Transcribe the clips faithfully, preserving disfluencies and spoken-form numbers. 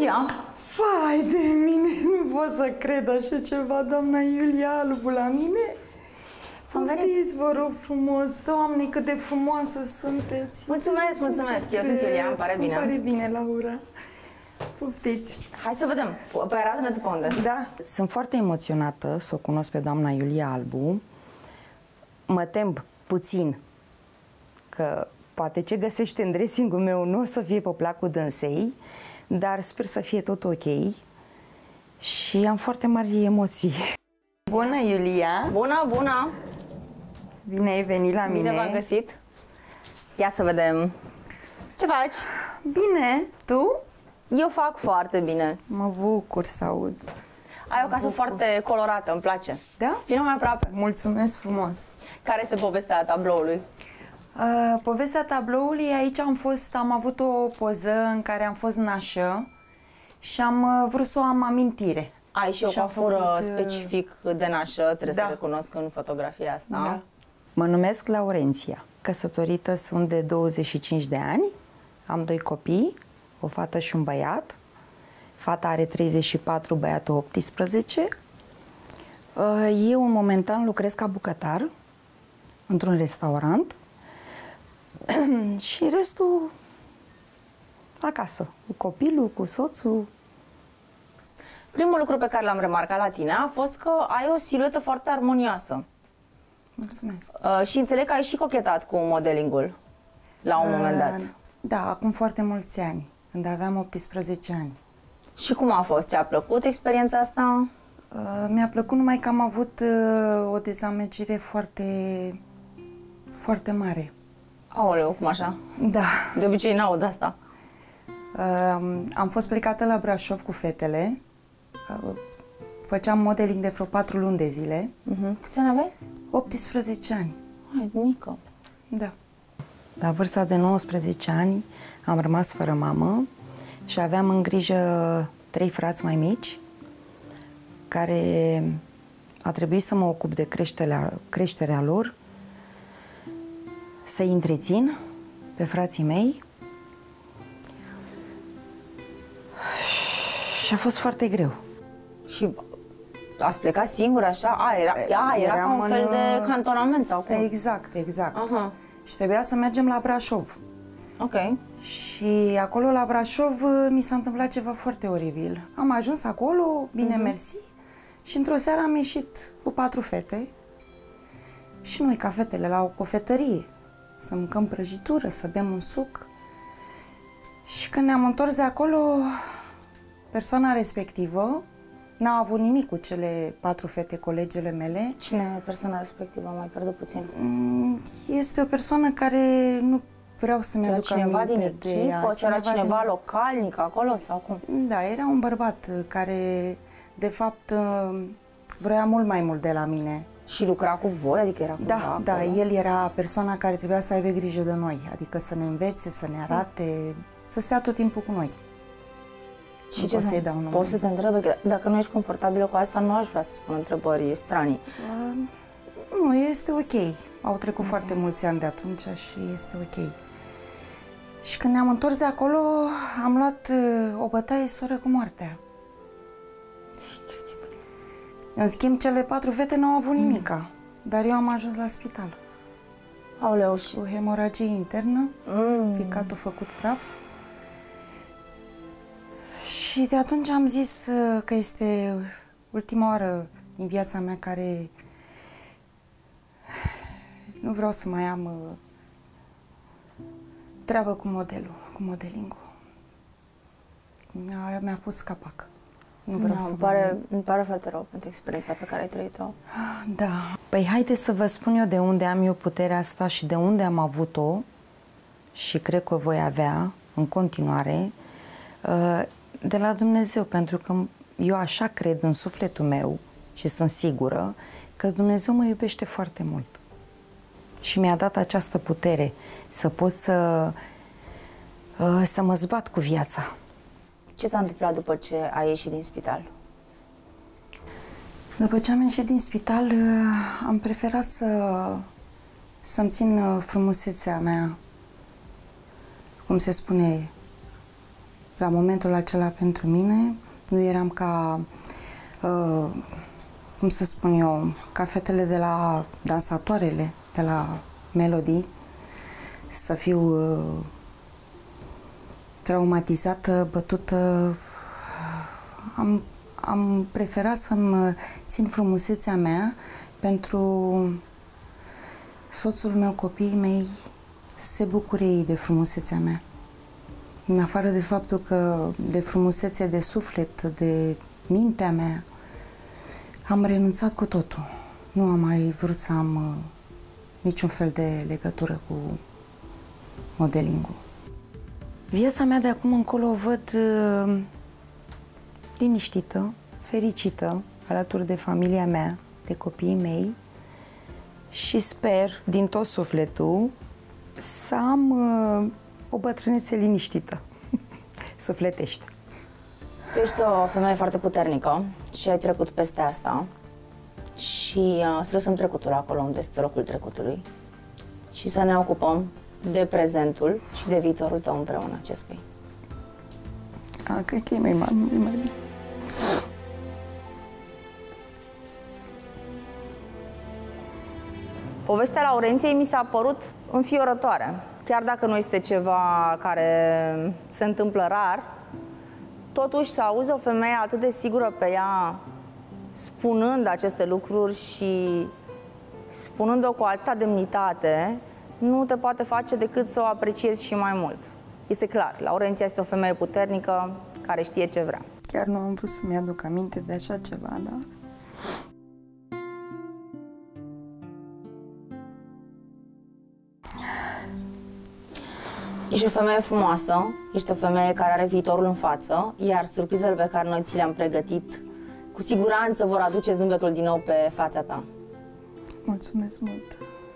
Iulia! Vai de mine, nu pot să cred așa ceva, doamna Iulia Albu la mine. Poftiți, vă rog frumos, Doamne, cât de frumoasă sunteți. Mulțumesc, mulțumesc, eu sunt Iulia, îmi pare bine. Îmi pare bine, Laura. Poftiți. Hai să vedem, păi arată-ne tu pe unde. Da. Sunt foarte emoționată să o cunosc pe doamna Iulia Albu. Mă tem puțin că poate ce găsește în dressing-ul meu nu o să fie pe placul dânsei, dar sper să fie tot ok și am foarte mari emoții. Bună, Iulia! Bună, bună! Bine ai venit la mine! Bine v-am găsit! Ia să vedem! Ce faci? Bine! Tu? Eu fac foarte bine. Mă bucur să aud. Ai o casă bucur. foarte colorată, îmi place. Da? Vino mai aproape. Mulțumesc frumos! Care este povestea tabloului? Uh, povestea tabloului, aici am fost, am avut o poză în care am fost nașă și am uh, vrut să o am amintire. Ai și o coafură făcut, specific de nașă, trebuie da. să recunosc în fotografia asta. Da. Mă numesc Laurenția, căsătorită sunt de douăzeci și cinci de ani, am doi copii, o fată și un băiat. Fata are treizeci și patru, băiatul optsprezece. Eu momentan lucrez ca bucătar într-un restaurant și restul acasă, cu copilul, cu soțul. Primul lucru pe care l-am remarcat la tine a fost că ai o siluetă foarte armonioasă. Mulțumesc. Uh, și înțeleg că ai și cochetat cu modelingul la un uh, moment dat. Da, acum foarte mulți ani, când aveam optsprezece ani. Și cum a fost? Ți-a plăcut experiența asta? Uh, mi-a plăcut, numai că am avut uh, o dezamăgire foarte, foarte mare. Aoleu, cum așa? Da. De obicei n-aud asta. Uh, am fost plecată la Brașov cu fetele. Uh, făceam modeling de vreo patru luni de zile. Uh-huh. Câți ani aveai? optsprezece ani. Ai, mică. Da. La vârsta de nouăsprezece ani am rămas fără mamă și aveam în grijă trei frați mai mici, care a trebuit să mă ocup de creșterea, creșterea lor, să-i întrețin pe frații mei și a fost foarte greu. Și ați plecat singur așa? A, era, a, era ca un fel în... de cantonament sau cum? Exact, exact. Aha. Și trebuia să mergem la Brașov. Ok. Și acolo la Brașov mi s-a întâmplat ceva foarte oribil. Am ajuns acolo, bine uh-huh. mersi, și într-o seară am ieșit cu patru fete și noi ca fetele la o cofetărie, să mâncăm prăjitură, să bem un suc. Și când ne-am întors de acolo, persoana respectivă n-a avut nimic cu cele patru fete, colegele mele. Cine e persoana respectivă? Am mai pierdut puțin. Este o persoană care nu vreau să-mi aduc aminte din de ea. Poate era cineva din... localnic acolo sau cum? Da, era un bărbat care, de fapt, vrea mult mai mult de la mine. Și lucra cu voi? Adică era Da, acolo? Da, el era persoana care trebuia să aibă grijă de noi, adică să ne învețe, să ne arate, să stea tot timpul cu noi. Și ce să-i dau nume? Poți să te întreb? Dacă nu ești confortabilă cu asta, nu aș vrea să spun întrebări stranii. Uh, nu, este ok. Au trecut mm-hmm. foarte mulți ani de atunci și este ok. Și când ne-am întors de acolo, am luat uh, o bătaie soră cu moartea. În schimb, cele patru fete n-au avut mm. nimica, dar eu am ajuns la spital. Aoleu, și... Cu hemoragie internă, mm. ficatul făcut praf. Și de atunci am zis uh, că este ultima oară din viața mea care nu vreau să mai am uh, treabă cu modelul, cu modelingul. Mi-a, mi-a pus capac. Nu vreau da, să îmi pare, mai... îmi pare foarte rău pentru experiența pe care ai trăit-o. Da. Păi haideți să vă spun eu de unde am eu puterea asta și de unde am avut-o și cred că o voi avea în continuare. Uh, de la Dumnezeu, pentru că eu așa cred în sufletul meu și sunt sigură că Dumnezeu mă iubește foarte mult. Și mi-a dat această putere să pot să, să mă zbat cu viața. Ce s-a întâmplat după ce ai ieșit din spital? După ce am ieșit din spital, am preferat să, să-mi țin frumusețea mea, cum se spune, la momentul acela pentru mine. Nu eram ca, uh, cum să spun eu, ca fetele de la dansatoarele, de la Melody, să fiu uh, traumatizată, bătută. Am, am preferat să-mi țin frumusețea mea pentru soțul meu, copiii mei, se bucure ei de frumusețea mea. În afară de faptul că de frumusețe de suflet, de mintea mea, am renunțat cu totul. Nu am mai vrut să am uh, niciun fel de legătură cu modeling-ul. Viața mea de acum încolo o văd uh, liniștită, fericită, alături de familia mea, de copiii mei și sper din tot sufletul să am uh, o bătrânețe liniștită, sufletește. Tu ești o femeie foarte puternică și ai trecut peste asta și uh, să lăsăm trecutul acolo unde este locul trecutului și să ne ocupăm de prezentul și de viitorul tău împreună. Ce spui? A, cred că e mai mare, e mai bine. Povestea Laurenției mi s-a părut înfiorătoare. Chiar dacă nu este ceva care se întâmplă rar, totuși să auzi o femeie atât de sigură pe ea spunând aceste lucruri și spunând-o cu atâta demnitate, nu te poate face decât să o apreciezi și mai mult. Este clar, Laurenția este o femeie puternică care știe ce vrea. Chiar nu am vrut să-mi aduc aminte de așa ceva, dar... Ești o femeie frumoasă, ești o femeie care are viitorul în față, iar surprizele pe care noi ți le-am pregătit cu siguranță vor aduce zâmbetul din nou pe fața ta. Mulțumesc mult!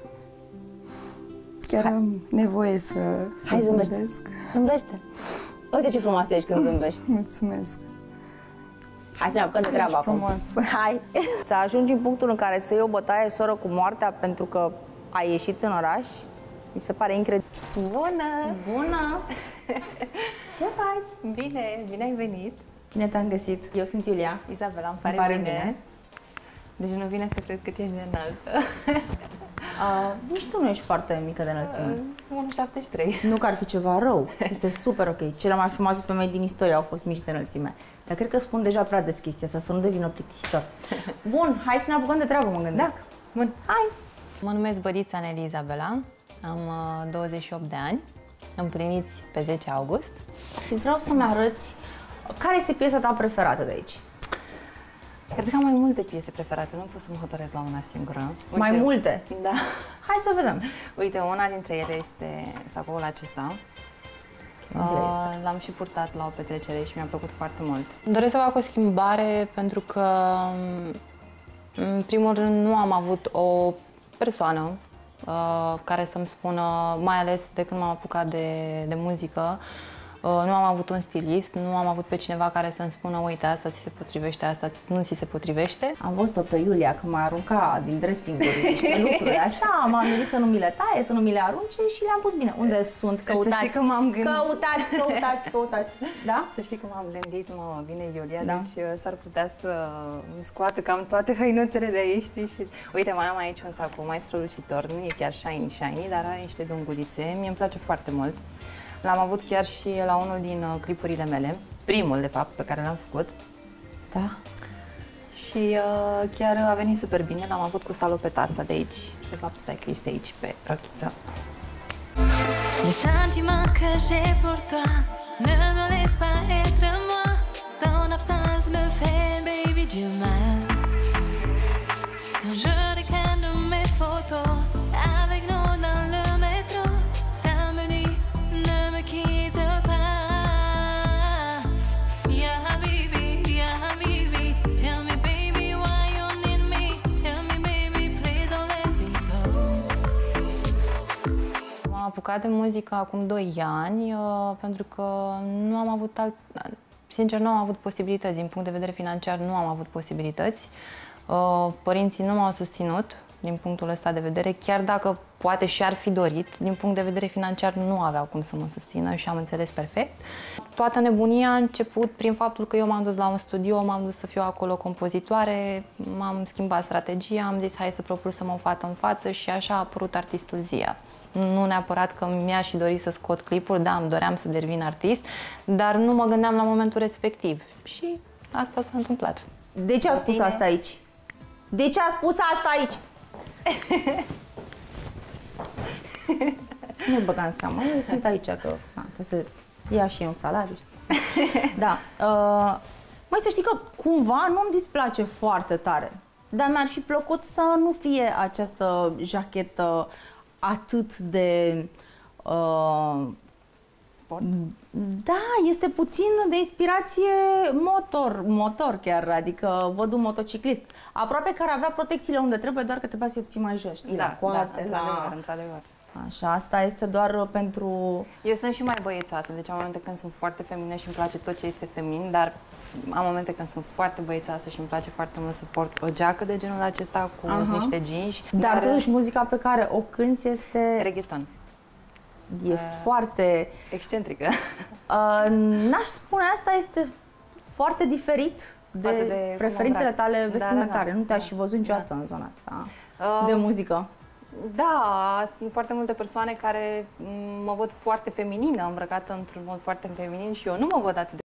Chiar Hai. am nevoie să, să Hai, zâmbesc. Zâmbește! Zâmbește! Uite ce frumoasă ești când zâmbești! Mulțumesc! Hai să ne apucăm de treabă acum! Hai! Să ajungi în punctul în care să iei o bătaie soră cu moartea pentru că ai ieșit în oraș, mi se pare incredibil. Bună! Bună! Ce faci? Bine, bine ai venit. Bine te-am găsit. Eu sunt Iulia. Izabela, îmi pare, îmi pare bine. bine. Deci nu vine să cred cât ești de înaltă. Uh, nici tu nu ești foarte mică de înălțime. Uh, unu virgulă șaptezeci și trei. Nu că ar fi ceva rău. Este super ok. Cele mai frumoase femei din istorie au fost mici de înălțime. Dar cred că spun deja prea des chestia asta, să nu devină plictisitor. Bun, hai să ne apucăm de treabă, mă gândesc. Da. Bun. Hai! Mă numesc Bărița Neli Izabela, am uh, douăzeci și opt de ani, împliniți pe zece august. Și vreau să-mi arăți care este piesa ta preferată de aici. Cred că am mai multe piese preferate, nu pot să mă hotărăsc la una singură. Uite, mai multe? Da. Hai să vedem. Uite, una dintre ele este sacoul acesta. Uh, L-am și purtat la o petrecere și mi-a plăcut foarte mult. Îmi doresc să fac o schimbare pentru că, în primul rând, nu am avut o persoană uh, care să-mi spună, mai ales de când m-am apucat de, de muzică, uh, nu am avut un stilist, nu am avut pe cineva care să-mi spună, uite, asta ți se potrivește, asta nu ți se potrivește. Am văzut-o pe Iulia că m-a aruncat din dressing-uri niște lucruri, așa, m-am gândit să nu mi le taie, să nu mi le arunce și le-am pus bine. Unde sunt? Căutați, să știi că m-am gândit. Căutați, căutați, căutați. Da? Să știi că m-am gândit, mă, vine Iulia, Da. deci uh, s-ar putea să îmi scoată cam toate hăinuțele de aici, știi? Și... Uite, mai am aici un sac mai strălucitor, nu e chiar shiny, shiny, dar are niște dungulițe, mie îmi place foarte mult. L-am avut chiar și la unul din uh, clipurile mele, primul, de fapt, pe care l-am făcut. Da. Și uh, chiar a venit super bine, l-am avut cu salopeta asta de aici. De fapt, stai că este aici pe rochiță. Les sentiments que j'ai pour toi ne me laisse pas être moi. Ton absence me fait, baby, du mal. Quand je décale mes photos avec nous dans le métro, ça me dit, ne me quitte pas. Ya habibi, ya habibi, tell me baby why you need me. Tell me baby, please don't let me go. M-am apucat de muzică acum doi ani uh, pentru că nu am avut alt... Sincer, nu am avut posibilități. Din punct de vedere financiar, nu am avut posibilități. Uh, părinții nu m-au susținut din punctul ăsta de vedere, chiar dacă poate și-ar fi dorit, din punct de vedere financiar nu aveau cum să mă susțină și am înțeles perfect. Toată nebunia a început prin faptul că eu m-am dus la un studio, m-am dus să fiu acolo compozitoare, m-am schimbat strategia, am zis hai să propulsăm o fată în față și așa a apărut artistul Zia. Nu neapărat că mi-aș și dori să scot clipuri, da, îmi doream să devin artist, dar nu mă gândeam la momentul respectiv și asta s-a întâmplat. De ce a spus asta aici? De ce a spus asta aici? Nu băga în seamă, eu sunt aici că na, trebuie să ia și eu un salariu, știi? Da. Uh, Măi, să știi că cumva nu-mi displace foarte tare, dar mi-ar fi plăcut să nu fie această jachetă atât de... Uh, Sport? Da, este puțin de inspirație motor, motor chiar, adică văd un motociclist, aproape care avea protecțiile unde trebuie, doar că trebuia să-i obții mai jos, știi, Da, la coate, da, la... într-adevăr, într-adevăr. Așa, asta este doar pentru... Eu sunt și mai băiețoasă, deci am momente când sunt foarte feminină și îmi place tot ce este feminin, dar am momente când sunt foarte băiețoasă și îmi place foarte mult să port o geacă de genul acesta cu Aha. niște jeans. Dar totuși muzica pe care o cânti este... Reggaeton. E uh, foarte... Excentrică. Uh, N-aș spune asta, este foarte diferit de, de preferințele tale vestimentare. Da, da, da. Nu te-aș Da. fi văzut niciodată da. în zona asta Uh, de muzică. Da, sunt foarte multe persoane care mă văd foarte feminină, îmbrăcată într-un mod foarte feminin și eu nu mă văd atât de